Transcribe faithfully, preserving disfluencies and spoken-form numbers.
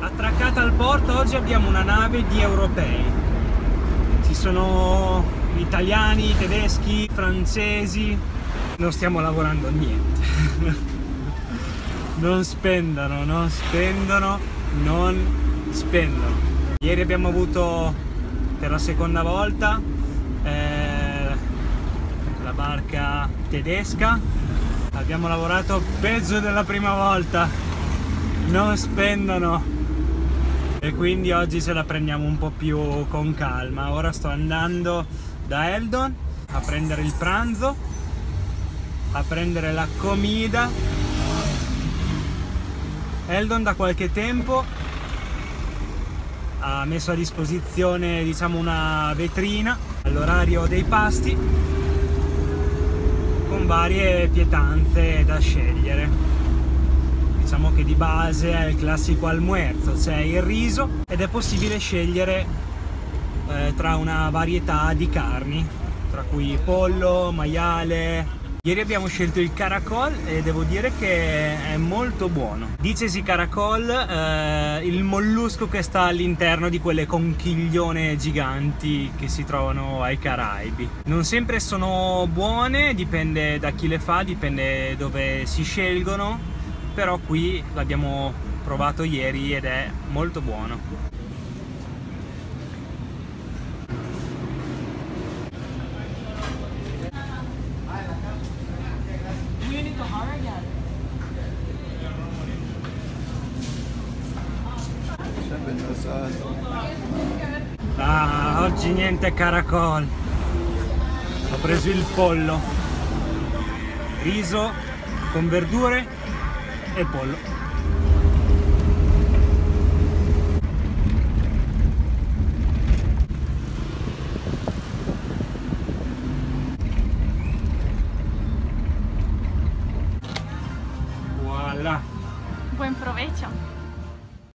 Attraccata al porto oggi abbiamo una nave di europei. Ci sono italiani, tedeschi, francesi. Non stiamo lavorando niente. Non spendono, non spendono, non spendono. Ieri abbiamo avuto per la seconda volta eh, la barca tedesca. Abbiamo lavorato peggio della prima volta. Non spendono. E quindi oggi ce la prendiamo un po' più con calma. Ora sto andando da Eldon a prendere il pranzo, a prendere la comida. Eldon da qualche tempo ha messo a disposizione, diciamo, una vetrina all'orario dei pasti con varie pietanze da scegliere. Diciamo che di base è il classico almuerzo, c'è il riso ed è possibile scegliere eh, tra una varietà di carni, tra cui pollo, maiale. Ieri abbiamo scelto il caracol e devo dire che è molto buono. Dicesi caracol, eh, il mollusco che sta all'interno di quelle conchiglione giganti che si trovano ai Caraibi. Non sempre sono buone, dipende da chi le fa, dipende dove si scelgono. Però qui l'abbiamo provato ieri ed è molto buono. Ah, oggi niente caracol. Ho preso il pollo, riso con verdure e pollo. Voilà. Buon provecho.